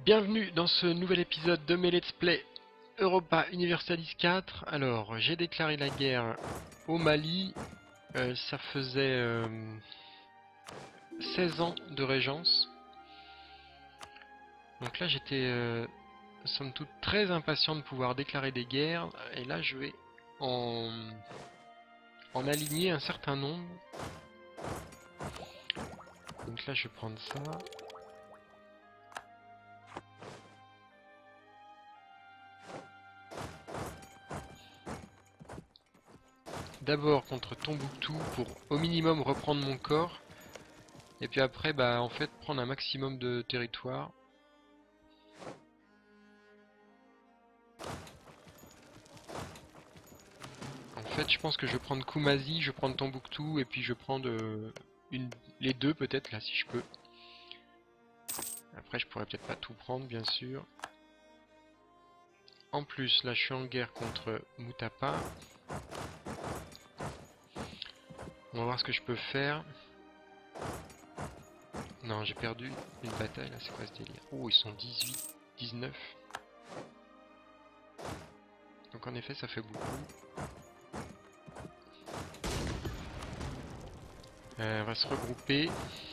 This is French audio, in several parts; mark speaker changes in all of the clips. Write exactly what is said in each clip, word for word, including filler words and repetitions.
Speaker 1: Bienvenue dans ce nouvel épisode de mes Let's Play Europa Universalis quatre. Alors, j'ai déclaré la guerre au Mali. Euh, ça faisait euh, seize ans de régence. Donc là, j'étais euh, somme toute très impatient de pouvoir déclarer des guerres. Et là, je vais en, en aligner un certain nombre. Donc là, je vais prendre ça. D'abord contre Tombouctou pour au minimum reprendre mon corps. Et puis après, bah en fait, prendre un maximum de territoire. En fait, je pense que je vais prendre Koumazi, je vais prendre Tombouctou, et puis je vais prendre euh, une, les deux peut-être, là, si je peux. Après, je pourrais peut-être pas tout prendre, bien sûr. En plus, là, je suis en guerre contre Moutapa. On va voir ce que je peux faire. Non, j'ai perdu une bataille, là, c'est quoi ce délire? Oh, ils sont dix-huit, dix-neuf. Donc en effet, ça fait beaucoup. Euh, on va se regrouper.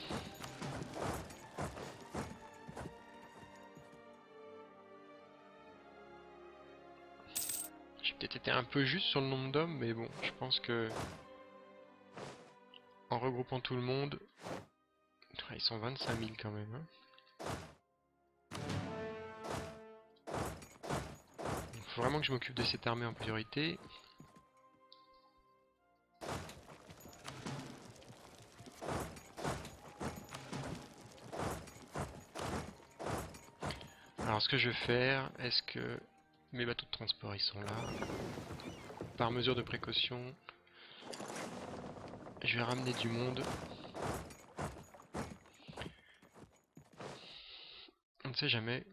Speaker 1: J'ai peut-être été un peu juste sur le nombre d'hommes, mais bon, je pense que en regroupant tout le monde, ils sont vingt-cinq mille quand même. Hein. Il faut vraiment que je m'occupe de cette armée en priorité. Alors ce que je vais faire, est-ce que mes bateaux de transport ils sont là? Par mesure de précaution, je vais ramener du monde. On ne sait jamais.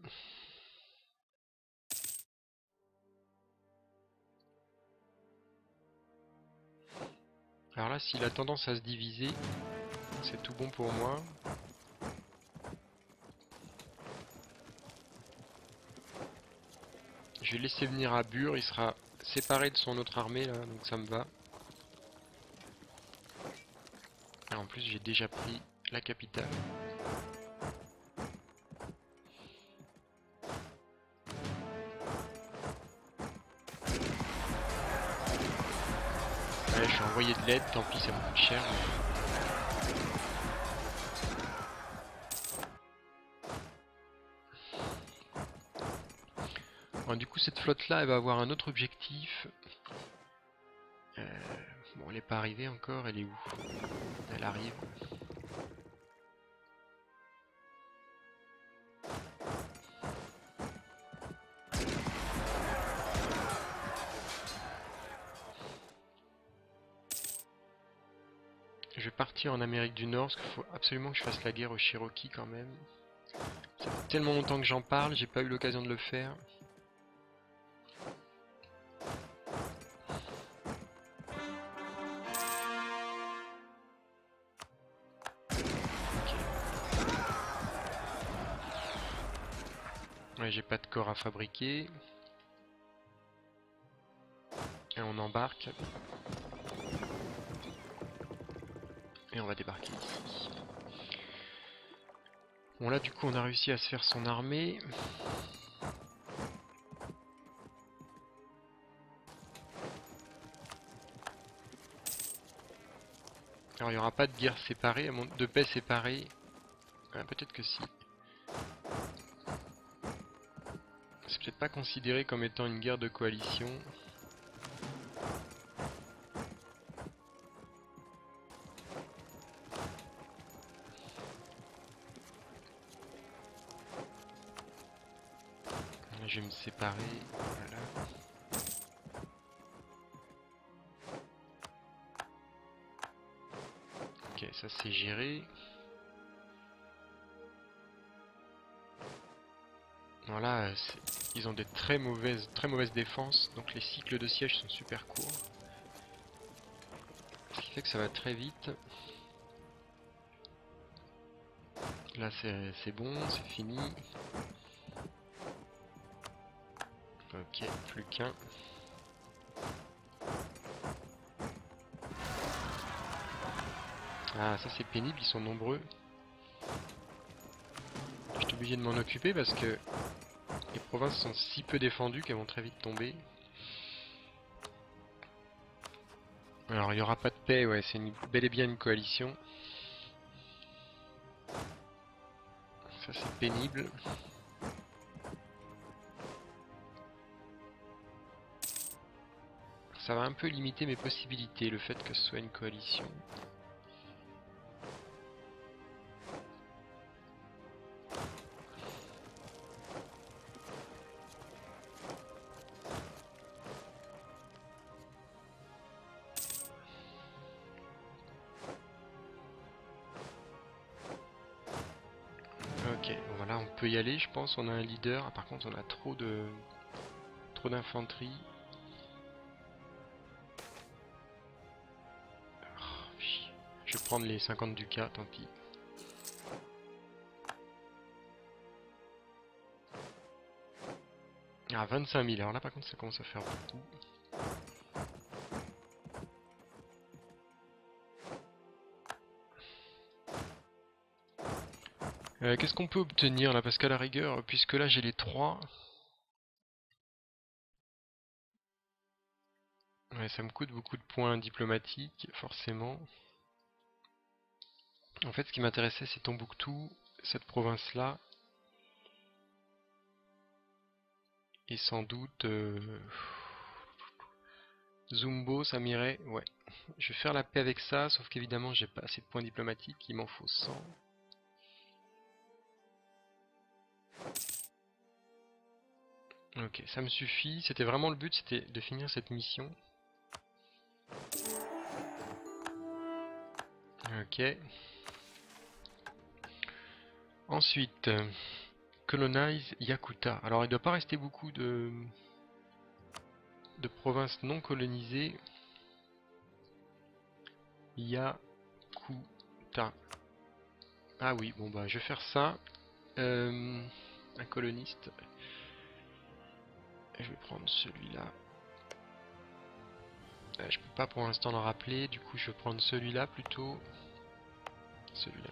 Speaker 1: Alors là, s'il a tendance à se diviser, c'est tout bon pour moi. Je vais laisser venir à Bure, il sera séparé de son autre armée là, donc ça me va. Et en plus, j'ai déjà pris la capitale. Ouais, je vais envoyer de l'aide, tant pis, ça me coûte cher. Mais... Bon, du coup, cette flotte là, elle va avoir un autre objectif. Euh... Bon, elle n'est pas arrivée encore, elle est où? Elle arrive. Je vais partir en Amérique du Nord, parce qu'il faut absolument que je fasse la guerre aux Cherokees quand même. Ça fait tellement longtemps que j'en parle, j'ai pas eu l'occasion de le faire. Ouais, j'ai pas de corps à fabriquer. Et on embarque. Et on va débarquer ici. Bon là du coup on a réussi à se faire son armée. Alors il n'y aura pas de guerre séparée, de paix séparée. Ah, peut-être que si. C'est peut-être pas considéré comme étant une guerre de coalition. Là, je vais me séparer. Voilà. Ok, ça c'est géré. Voilà, ils ont des très mauvaises, très mauvaises défenses, donc les cycles de siège sont super courts. Ce qui fait que ça va très vite. Là c'est bon, c'est fini. Ok, plus qu'un. Ah, ça c'est pénible, ils sont nombreux. Je suis obligé de m'en occuper parce que les provinces sont si peu défendues qu'elles vont très vite tomber. Alors il n'y aura pas de paix, ouais, c'est une, bel et bien une coalition. Ça c'est pénible. Ça va un peu limiter mes possibilités, le fait que ce soit une coalition. Ok, voilà, on peut y aller, je pense. On a un leader. Ah, par contre, on a trop de trop d'infanterie. Oh, je vais prendre les cinquante ducats, tant pis. Ah, vingt-cinq mille. Alors là, par contre, ça commence à faire beaucoup. Euh, Qu'est-ce qu'on peut obtenir là? Parce qu'à la rigueur, puisque là j'ai les trois. Ouais, ça me coûte beaucoup de points diplomatiques, forcément. En fait, ce qui m'intéressait, c'est Tombouctou, cette province-là. Et sans doute... Euh... Zumbo, ça m'irait. Ouais. Je vais faire la paix avec ça, sauf qu'évidemment, j'ai pas assez de points diplomatiques. Il m'en faut cent. Ok, ça me suffit. C'était vraiment le but, c'était de finir cette mission. Ok. Ensuite, euh, colonize Yakuta. Alors, il ne doit pas rester beaucoup de, de provinces non colonisées. Yakuta. Ah oui, bon bah, je vais faire ça. Euh, un coloniste. Je vais prendre celui-là. Euh, je peux pas pour l'instant le rappeler, du coup je vais prendre celui-là plutôt. Celui-là.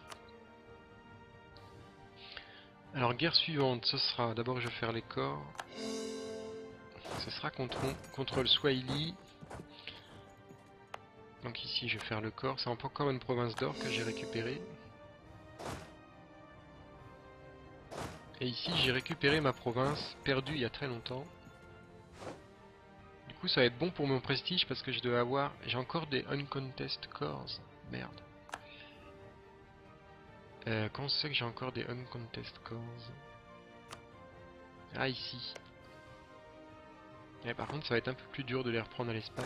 Speaker 1: Alors guerre suivante, ce sera, d'abord je vais faire les corps. Ce sera contre, contre le Swahili. Donc ici je vais faire le corps, c'est encore une province d'or que j'ai récupérée. Et ici j'ai récupéré ma province, perdue il y a très longtemps. Du coup ça va être bon pour mon prestige parce que je dois avoir... J'ai encore des uncontested cores. Merde. Euh, comment c'est que j'ai encore des uncontested cores? Ah ici. Et par contre ça va être un peu plus dur de les reprendre à l'Espagne.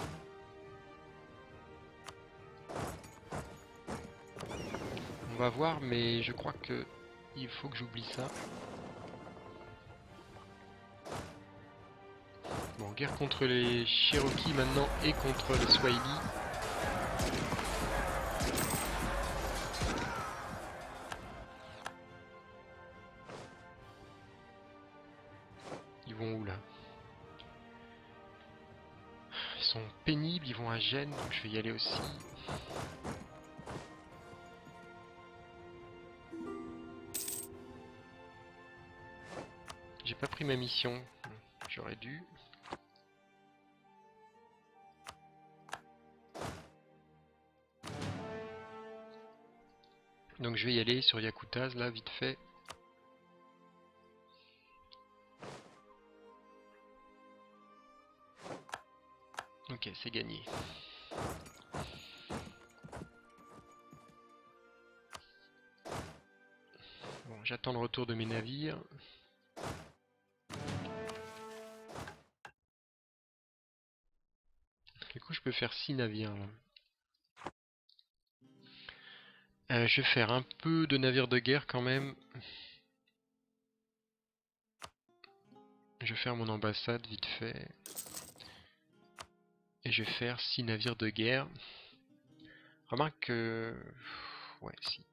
Speaker 1: On va voir, mais je crois que il faut que j'oublie ça. Bon, guerre contre les Cherokees maintenant et contre les Swahili. Ils vont où là? Ils sont pénibles, ils vont à Gênes, donc je vais y aller aussi. J'ai pas pris ma mission, j'aurais dû. Donc je vais y aller sur Yakutaz là, vite fait. Ok, c'est gagné. Bon, j'attends le retour de mes navires. Du coup, je peux faire six navires là. Euh, je vais faire un peu de navires de guerre quand même. Je vais faire mon ambassade vite fait. Et je vais faire six navires de guerre. Remarque que... Ouais, si.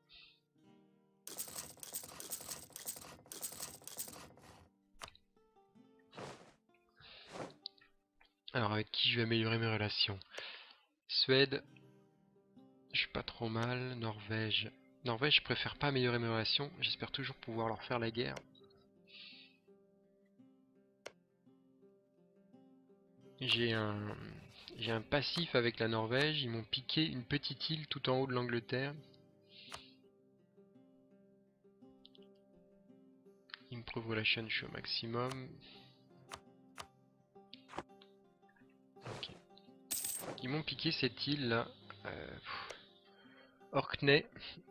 Speaker 1: Alors avec qui je vais améliorer mes relations? Suède, je suis pas trop mal. Norvège. Norvège, je préfère pas améliorer mes relations. J'espère toujours pouvoir leur faire la guerre. J'ai un, j'ai un passif avec la Norvège. Ils m'ont piqué une petite île tout en haut de l'Angleterre. Improve relation, je suis au maximum. Ok. Ils m'ont piqué cette île là. Euh, Orkney.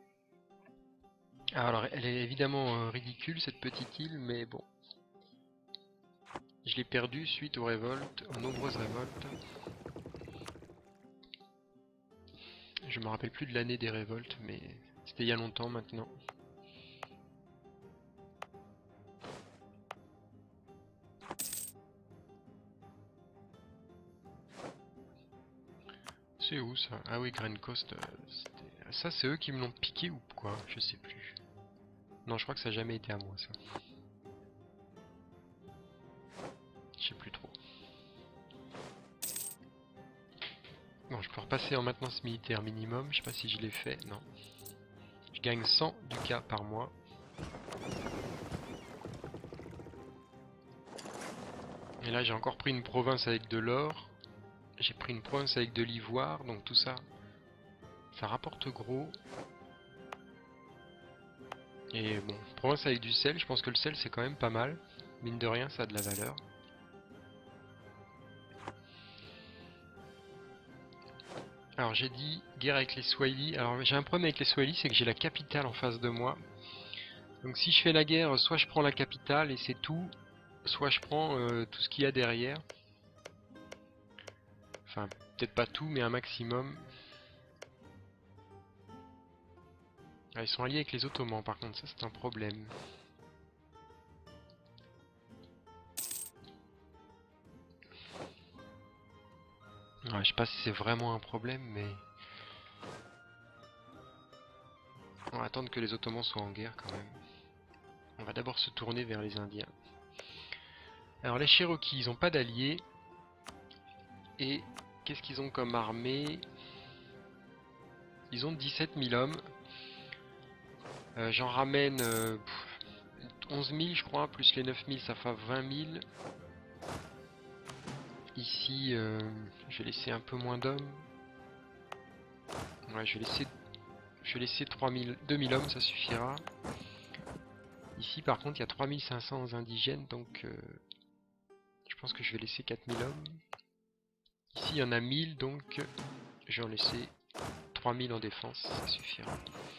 Speaker 1: Alors elle est évidemment euh, ridicule cette petite île, mais bon. Je l'ai perdue suite aux révoltes, aux nombreuses révoltes. Je me rappelle plus de l'année des révoltes, mais c'était il y a longtemps maintenant. C'est où ça? Ah oui, Grand Coast. Euh, ça, c'est eux qui me l'ont piqué ou quoi? Je sais plus. Non, je crois que ça n'a jamais été à moi ça. Je sais plus trop. Bon, je peux repasser en maintenance militaire minimum. Je sais pas si je l'ai fait. Non. Je gagne cent ducats par mois. Et là, j'ai encore pris une province avec de l'or. J'ai pris une province avec de l'ivoire. Donc tout ça, ça rapporte gros. Et bon, province avec du sel. Je pense que le sel, c'est quand même pas mal. Mine de rien, ça a de la valeur. Alors j'ai dit guerre avec les Swahili. Alors j'ai un problème avec les Swahili, c'est que j'ai la capitale en face de moi. Donc si je fais la guerre, soit je prends la capitale et c'est tout, soit je prends euh, tout ce qu'il y a derrière. Enfin, peut-être pas tout, mais un maximum. Ah, ils sont alliés avec les Ottomans, par contre, ça c'est un problème. Ouais, je sais pas si c'est vraiment un problème, mais... On va attendre que les Ottomans soient en guerre quand même. On va d'abord se tourner vers les Indiens. Alors les Cherokees, ils ont pas d'alliés. Et qu'est-ce qu'ils ont comme armée? Ils ont dix-sept mille hommes. Euh, J'en ramène euh, onze mille je crois, plus les neuf mille ça fait vingt mille. Ici, euh, je vais laisser un peu moins d'hommes. Ouais, je vais laisser, je vais laisser trois mille, deux mille hommes, ça suffira. Ici, par contre, il y a trois mille cinq cents indigènes, donc euh, je pense que je vais laisser quatre mille hommes. Ici, il y en a mille, donc je vais en laisser trois mille en défense, ça suffira.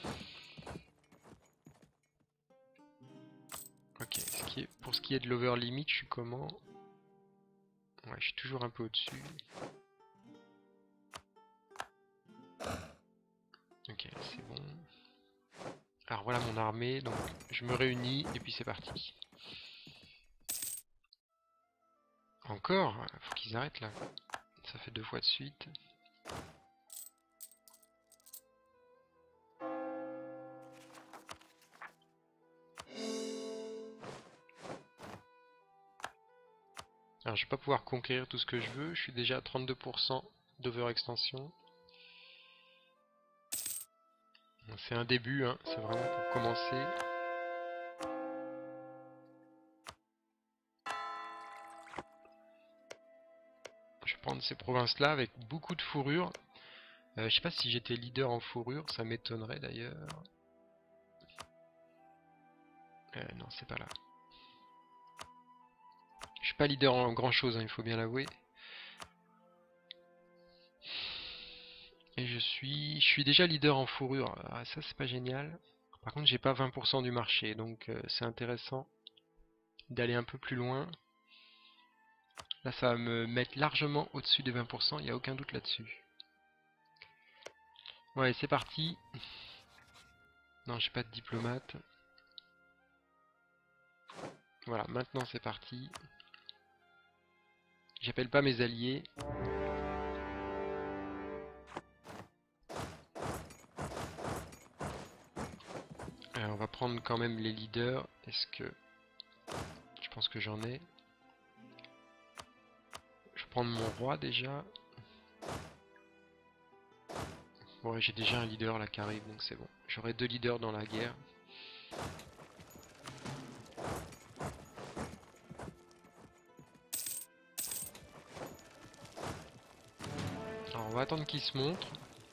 Speaker 1: Ok, ce qui est, pour ce qui est de l'over limit, je suis comment? Ouais, je suis toujours un peu au-dessus. Ok, c'est bon. Alors voilà mon armée, donc je me réunis et puis c'est parti. Encore? Faut qu'ils arrêtent là. Ça fait deux fois de suite. Alors je vais pas pouvoir conquérir tout ce que je veux, je suis déjà à trente-deux pour cent d'overextension. C'est un début, hein. C'est vraiment pour commencer. Je vais prendre ces provinces-là avec beaucoup de fourrure. Euh, je sais pas si j'étais leader en fourrure, ça m'étonnerait d'ailleurs. Euh, non, c'est pas là. Je suis pas leader en grand chose, hein, il faut bien l'avouer. Et je suis, je suis déjà leader en fourrure. Ah, ça c'est pas génial. Par contre, j'ai pas vingt pour cent du marché, donc euh, c'est intéressant d'aller un peu plus loin. Là, ça va me mettre largement au-dessus des vingt pour cent, il n'y a aucun doute là-dessus. Ouais, c'est parti. Non, j'ai pas de diplomate. Voilà, maintenant c'est parti. J'appelle pas mes alliés. Alors, on va prendre quand même les leaders. Est-ce que... Je pense que j'en ai. prendre mon roi déjà. Ouais, j'ai déjà un leader là qui arrive, donc c'est bon. J'aurai deux leaders dans la guerre. Alors on va attendre qu'ils se montrent.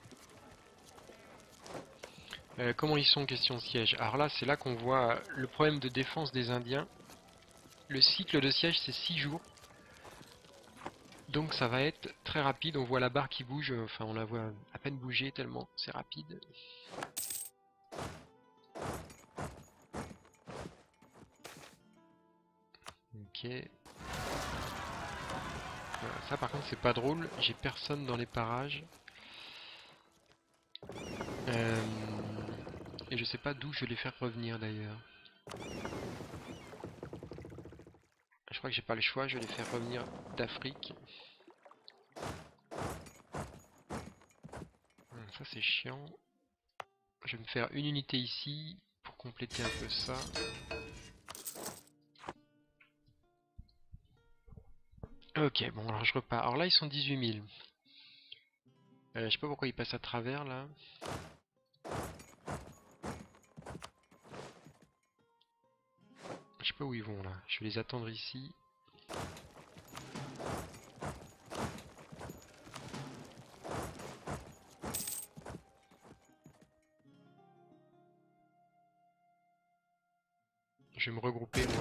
Speaker 1: Euh, comment ils sont, question siège? Alors là, c'est là qu'on voit le problème de défense des Indiens. Le cycle de siège, c'est six jours. Donc ça va être très rapide. On voit la barre qui bouge. Enfin, on la voit à peine bouger tellement c'est rapide. Ok. Voilà, ça par contre, c'est pas drôle. J'ai personne dans les parages. Euh... Et je sais pas d'où je vais les faire revenir d'ailleurs. Je crois que j'ai pas le choix, je vais les faire revenir d'Afrique. Ça c'est chiant. Je vais me faire une unité ici pour compléter un peu ça. Ok, bon alors je repars. Alors là ils sont dix-huit mille. Euh, je sais pas pourquoi ils passent à travers là. Je sais pas où ils vont là. Je vais les attendre ici. Je vais me regrouper moi.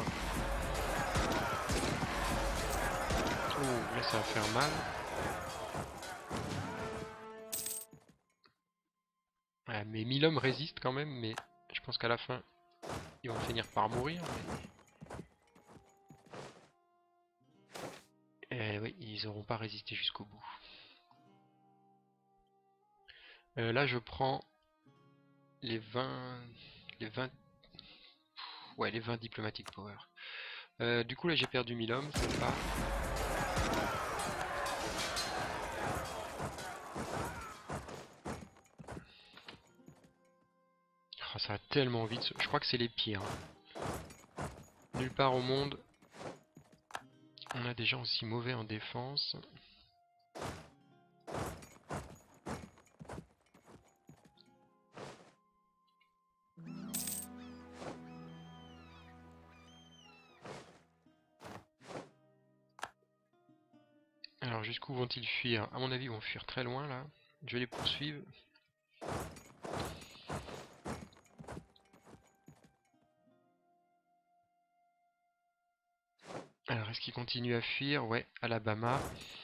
Speaker 1: Oh, là ça va faire mal. Ouais, mes mille hommes résistent quand même, mais je pense qu'à la fin, ils vont finir par mourir. Mais... Eh oui, ils n'auront pas résisté jusqu'au bout. Euh, là je prends les vingt... Les vingt... Ouais, les vingt diplomatic power. Euh, du coup là j'ai perdu mille hommes, sympa. Oh, ça va tellement vite, je crois que c'est les pires. Nulle part au monde, on a des gens aussi mauvais en défense. Alors jusqu'où vont-ils fuir? À mon avis ils vont fuir très loin là. Je vais les poursuivre. Alors est-ce qu'ils continuent à fuir? Ouais, Alabama.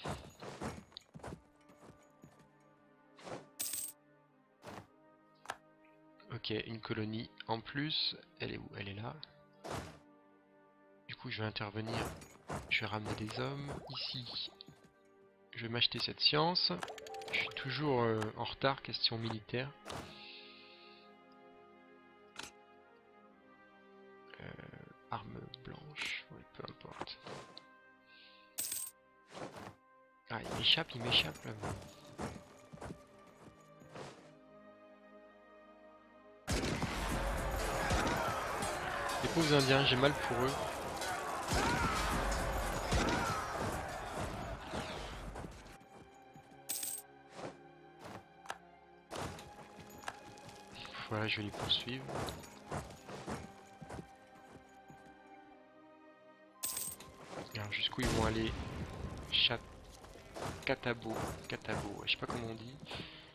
Speaker 1: Ok, une colonie en plus. Elle est où? Elle est là. Du coup je vais intervenir. Je vais ramener des hommes. Ici, je vais m'acheter cette science. Je suis toujours euh, en retard, question militaire. Euh, arme blanche, ouais, peu importe. Ah, il m'échappe, il m'échappe là. Les pauvres indiens, j'ai mal pour eux. Voilà, je vais les poursuivre. Alors jusqu'où ils vont aller? Chat... Catabo. Catabo, je sais pas comment on dit.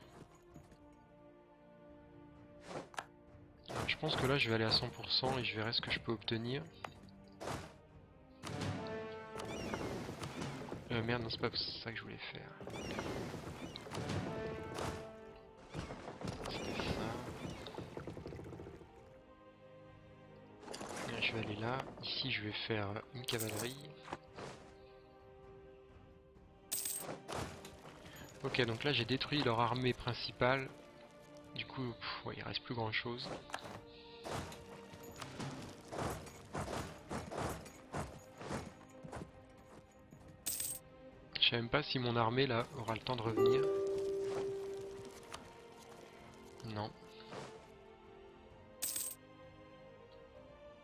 Speaker 1: Alors, je pense que là je vais aller à cent pour cent et je verrai ce que je peux obtenir. Euh, merde, non, c'est pas ça que je voulais faire. C'était ça. Là, je vais aller là. Ici, je vais faire une cavalerie. Ok, donc là, j'ai détruit leur armée principale. Du coup, pff, ouais, il reste plus grand chose. Je sais même pas si mon armée là aura le temps de revenir. Non.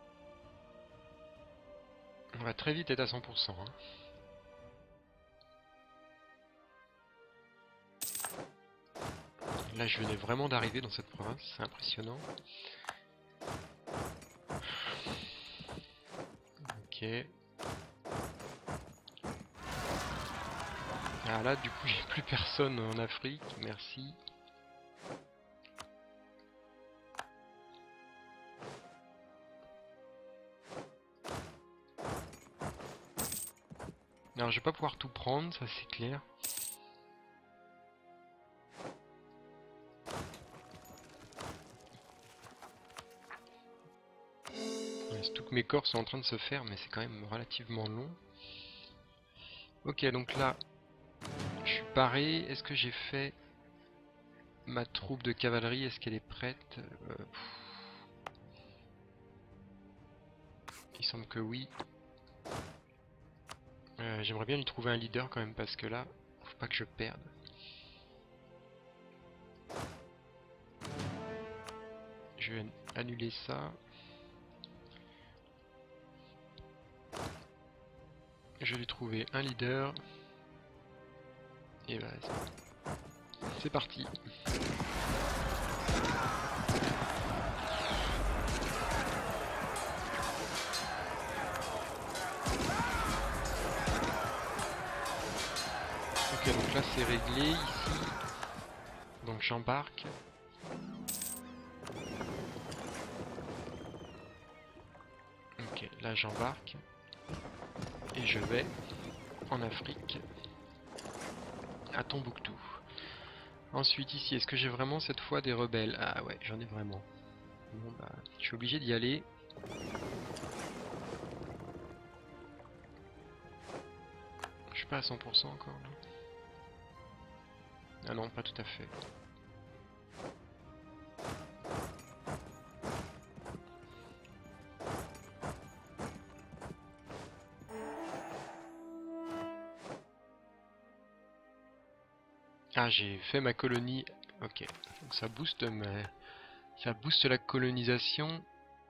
Speaker 1: On va très vite être à cent pour cent. Hein. Là je venais vraiment d'arriver dans cette province, c'est impressionnant. Ok. Ah là du coup j'ai plus personne en Afrique, merci. Alors je vais pas pouvoir tout prendre, ça c'est clair. Surtout que mes corps sont en train de se faire, mais c'est quand même relativement long. Ok, donc là, je suis paré. Est-ce que j'ai fait ma troupe de cavalerie? Est-ce qu'elle est prête? euh, Il semble que oui. Euh, J'aimerais bien lui trouver un leader quand même, parce que là, faut pas que je perde. Je vais annuler ça. Je vais lui trouver un leader. Et bah, c'est parti. Ok, donc là c'est réglé ici. Donc j'embarque. Ok, là j'embarque. Et je vais en Afrique. À Tombouctou. Ensuite ici, est-ce que j'ai vraiment cette fois des rebelles? Ah ouais, j'en ai vraiment. Bon bah, je suis obligé d'y aller. Je suis pas à cent pour cent encore là. Ah non, pas tout à fait. Ah, j'ai fait ma colonie. Ok, donc ça booste ma... ça booste la colonisation.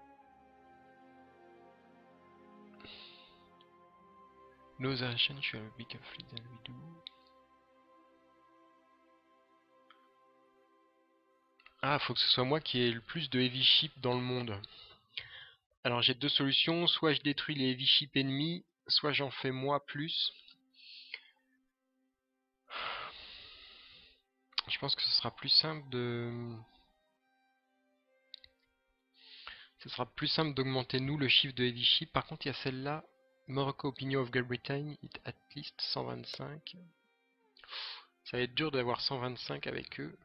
Speaker 1: Nos Ancient should have a bigger fleet than we do. Ah, faut que ce soit moi qui ai le plus de heavy ships dans le monde. Alors j'ai deux solutions, soit je détruis les heavy ships ennemis, soit j'en fais moi plus. Je pense que ce sera plus simple de... Ce sera plus simple d'augmenter nous le chiffre de heavy ship. Par contre il y a celle-là. Morocco Opinion of Great Britain, it at least cent vingt-cinq. Ça va être dur d'avoir cent vingt-cinq avec eux.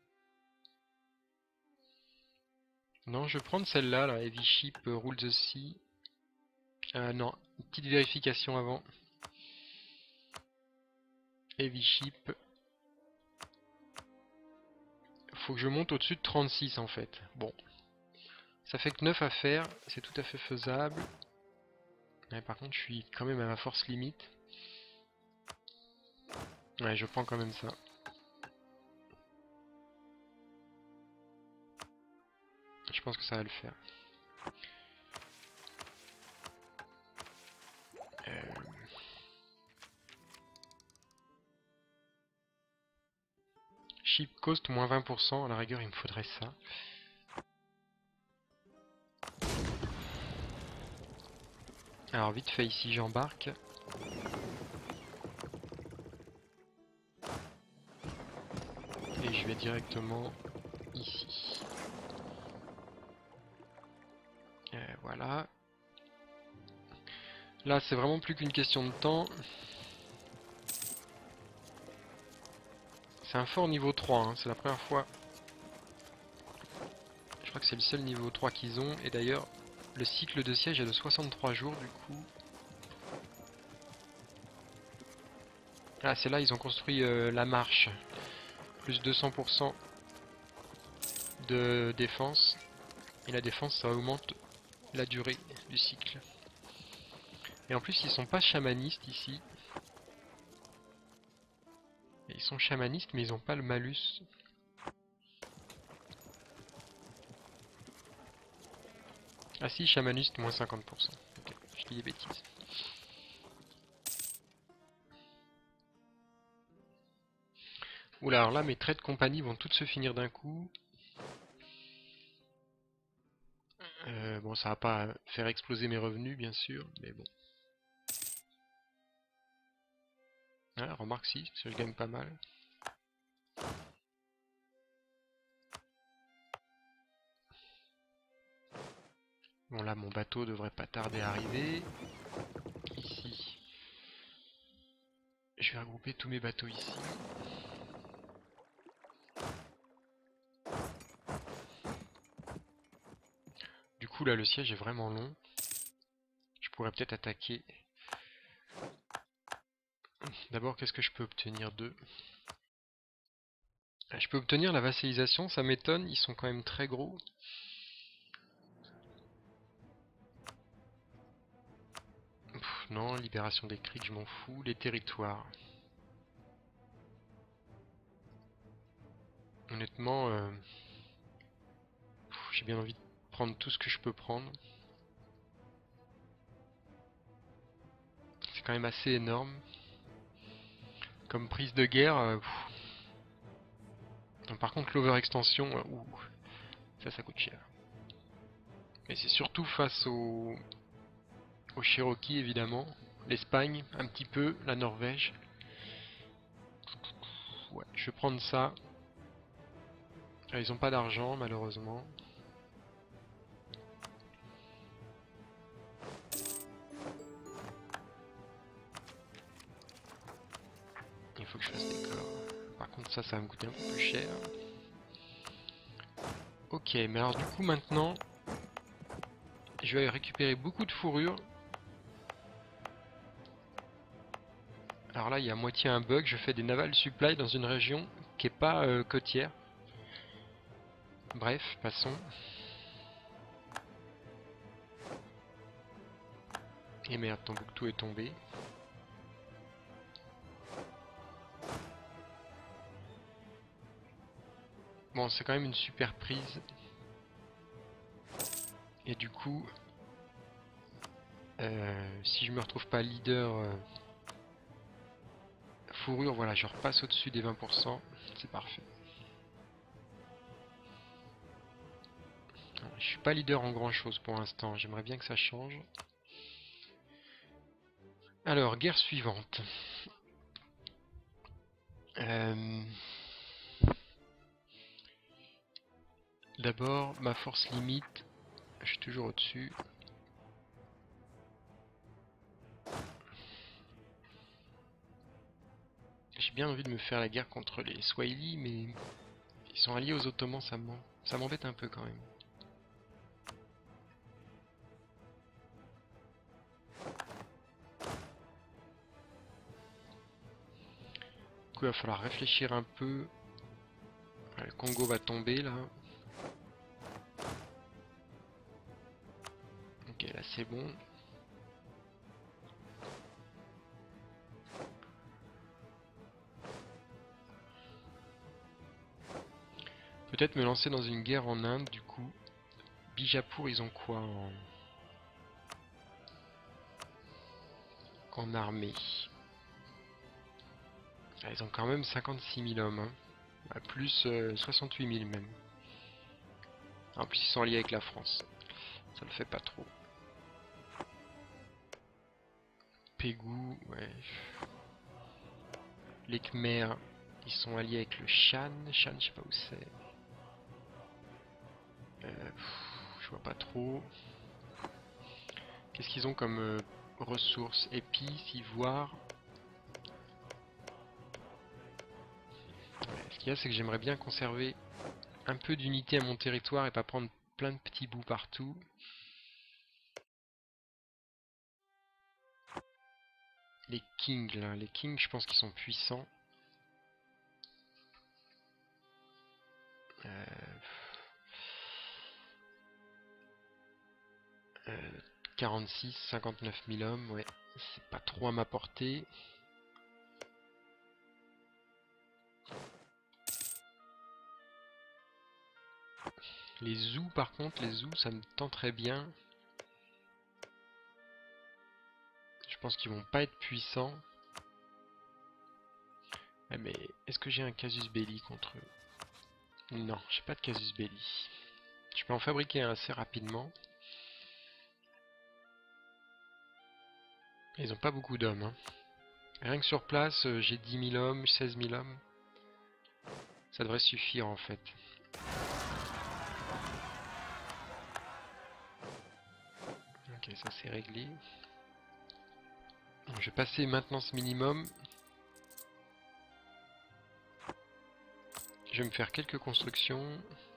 Speaker 1: Non, je vais prendre celle-là, la Heavy Ship uh, Rule the Sea. Euh, non, une petite vérification avant. Heavy Ship. Faut que je monte au-dessus de trente-six en fait. Bon. Ça fait que neuf à faire, c'est tout à fait faisable. Mais par contre, je suis quand même à ma force limite. Ouais, je prends quand même ça. Je pense que ça va le faire. Euh... Ship cost moins vingt pour cent, à la rigueur il me faudrait ça. Alors vite fait ici j'embarque. Et je vais directement ici. Euh, voilà. Là c'est vraiment plus qu'une question de temps. C'est un fort niveau trois, hein. C'est la première fois. Je crois que c'est le seul niveau trois qu'ils ont. Et d'ailleurs, le cycle de siège est de soixante-trois jours du coup. Ah, c'est là, ils ont construit euh, la marche. Plus deux cents pour cent de défense. Et la défense, ça augmente la durée du cycle. Et en plus, ils sont pas chamanistes ici. Ils sont chamanistes, mais ils ont pas le malus. Ah si, chamaniste, moins cinquante pour cent. Ok, je dis des bêtises. Oula, alors là, mes traits de compagnie vont toutes se finir d'un coup. Euh, bon, ça va pas faire exploser mes revenus, bien sûr, mais bon. Ah, remarque si, parce que je gagne pas mal. Bon, là, mon bateau devrait pas tarder à arriver. Ici, je vais regrouper tous mes bateaux ici. Du coup, là, le siège est vraiment long. Je pourrais peut-être attaquer. D'abord, qu'est-ce que je peux obtenir d'eux? Je peux obtenir la vassalisation, ça m'étonne, ils sont quand même très gros. Pff, non, libération des criques, je m'en fous. Les territoires. Honnêtement, euh, j'ai bien envie de prendre tout ce que je peux prendre. C'est quand même assez énorme. Comme prise de guerre. Euh, non, par contre, l'overextension, euh, ouh, ça, ça coûte cher. Mais c'est surtout face aux, aux Cherokees, évidemment. L'Espagne, un petit peu. La Norvège. Ouais, je vais prendre ça. Ah, ils ont pas d'argent, malheureusement. Il faut que je fasse des corps. Par contre, ça, ça va me coûter un peu plus cher. Ok, mais alors du coup, maintenant, je vais récupérer beaucoup de fourrure. Alors là, il y a à moitié un bug. Je fais des naval supply dans une région qui est pas euh, côtière. Bref, passons. Et merde, Tombouctou est tombé. Bon, c'est quand même une super prise. Et du coup, euh, si je me retrouve pas leader euh, fourrure, voilà, je repasse au-dessus des vingt pour cent. C'est parfait. Je suis pas leader en grand chose pour l'instant. J'aimerais bien que ça change. Alors, guerre suivante. Euh... D'abord, ma force limite. Je suis toujours au-dessus. J'ai bien envie de me faire la guerre contre les Swahili, mais ils sont alliés aux Ottomans, ça m'en- ça m'embête un peu quand même. Du coup, il va falloir réfléchir un peu. Le Congo va tomber là. Ok, là c'est bon. Peut-être me lancer dans une guerre en Inde du coup. Bijapur, ils ont quoi en, en armée? Ah, ils ont quand même cinquante-six mille hommes. Hein. Ah, plus euh, soixante-huit mille même. En plus, ils sont alliés avec la France. Ça le fait pas trop. Pégou, ouais. Les Khmers, ils sont alliés avec le Shan. Shan, je sais pas où c'est. Euh, je vois pas trop. Qu'est-ce qu'ils ont comme euh, ressources? Épices, ivoire. Ouais, ce qu'il y a, c'est que j'aimerais bien conserver un peu d'unité à mon territoire et pas prendre plein de petits bouts partout. Les kings, là. Les kings, je pense qu'ils sont puissants. Euh... Euh, quarante-six, cinquante-neuf mille hommes, ouais. C'est pas trop à ma portée. Les zoos, par contre, les zoos, ça me tenterait bien. Je pense qu'ils vont pas être puissants. Ah, mais est-ce que j'ai un casus belli contre eux? Non, j'ai pas de casus belli. Je peux en fabriquer un assez rapidement. Ils ont pas beaucoup d'hommes. Hein. Rien que sur place, euh, j'ai dix mille hommes, seize mille hommes. Ça devrait suffire en fait. Ok, ça c'est réglé. Je vais passer maintenance minimum. Je vais me faire quelques constructions.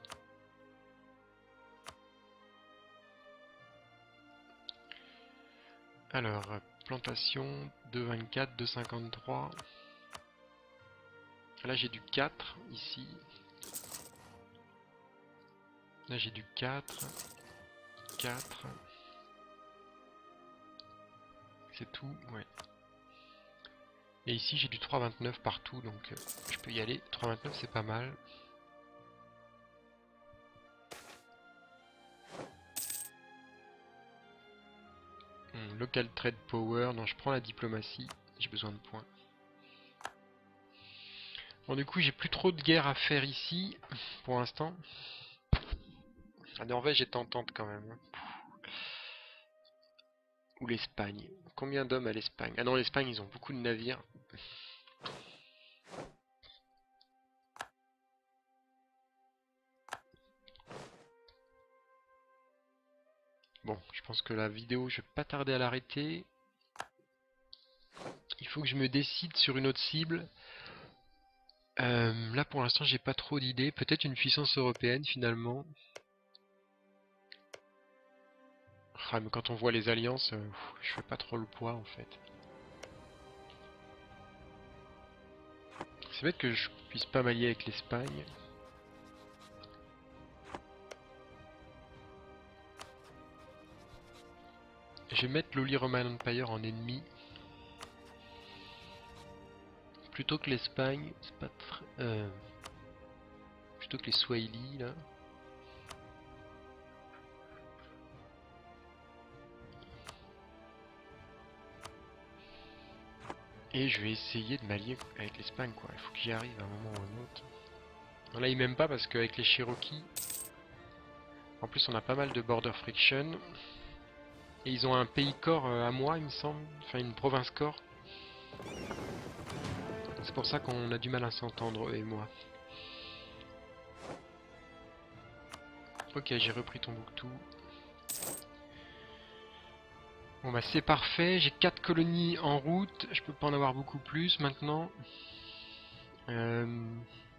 Speaker 1: Alors, plantation, deux virgule vingt-quatre, deux virgule cinquante-trois. Là j'ai du quatre ici. Là j'ai du quatre. quatre. C'est tout, ouais. Et ici j'ai du trois virgule vingt-neuf partout, donc euh, je peux y aller. trois virgule vingt-neuf c'est pas mal. Hmm, local trade power, non je prends la diplomatie, j'ai besoin de points. Bon du coup j'ai plus trop de guerre à faire ici, pour l'instant. La Norvège est tentante quand même. Hein. Ou l'Espagne. Combien d'hommes à l'Espagne? Ah non, l'Espagne ils ont beaucoup de navires. Bon, je pense que la vidéo, je vais pas tarder à l'arrêter. Il faut que je me décide sur une autre cible. Euh, là pour l'instant j'ai pas trop d'idées. Peut-être une puissance européenne finalement. Ah, mais quand on voit les alliances, euh, je fais pas trop le poids en fait. C'est bête que je puisse pas m'allier avec l'Espagne. Je vais mettre l'Holy Roman Empire en ennemi. Plutôt que l'Espagne, c'est pas très... Euh, plutôt que les Swahili là. Et je vais essayer de m'allier avec l'Espagne quoi. Il faut que j'y arrive à un moment ou à un autre. Non, là il m'aime pas parce qu'avec les Cherokees, en plus on a pas mal de border friction. Et ils ont un pays corps à moi il me semble. Enfin une province corps. C'est pour ça qu'on a du mal à s'entendre eux et moi. Ok, j'ai repris Tombouctou. Bon bah c'est parfait, j'ai quatre colonies en route, je peux pas en avoir beaucoup plus maintenant. Euh...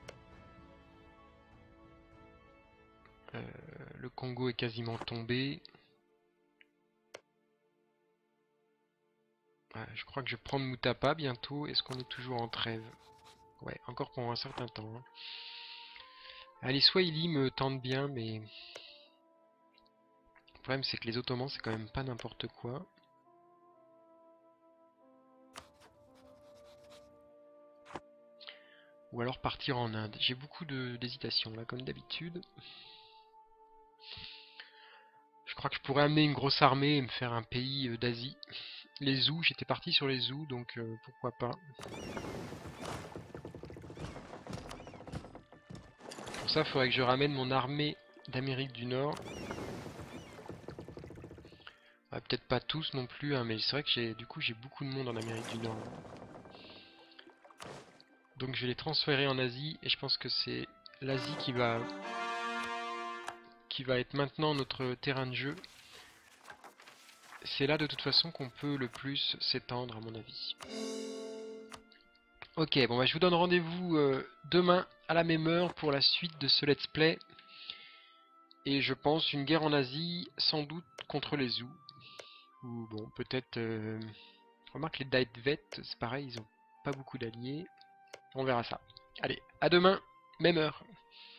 Speaker 1: Euh, le Congo est quasiment tombé. Ouais, je crois que je vais prendre Mutapa bientôt. Est-ce qu'on est toujours en trêve? Ouais, encore pour un certain temps. Hein. Allez, Swahili me tente bien, mais... Le problème c'est que les Ottomans c'est quand même pas n'importe quoi. Ou alors partir en Inde. J'ai beaucoup d'hésitation là, comme d'habitude. Je crois que je pourrais amener une grosse armée et me faire un pays euh, d'Asie. Les zoos, j'étais parti sur les zoos, donc euh, pourquoi pas. Pour ça, il faudrait que je ramène mon armée d'Amérique du Nord. Ah, peut-être pas tous non plus, hein, mais c'est vrai que j'ai du coup j'ai beaucoup de monde en Amérique du Nord. Donc je vais les transférer en Asie et je pense que c'est l'Asie qui va qui va être maintenant notre terrain de jeu. C'est là de toute façon qu'on peut le plus s'étendre à mon avis. Ok, bon bah je vous donne rendez-vous euh, demain à la même heure pour la suite de ce let's play. Et je pense une guerre en Asie, sans doute contre les zoos. Ou bon, peut-être... Euh... Remarque les Daedvet, c'est pareil, ils ont pas beaucoup d'alliés. On verra ça. Allez, à demain, même heure.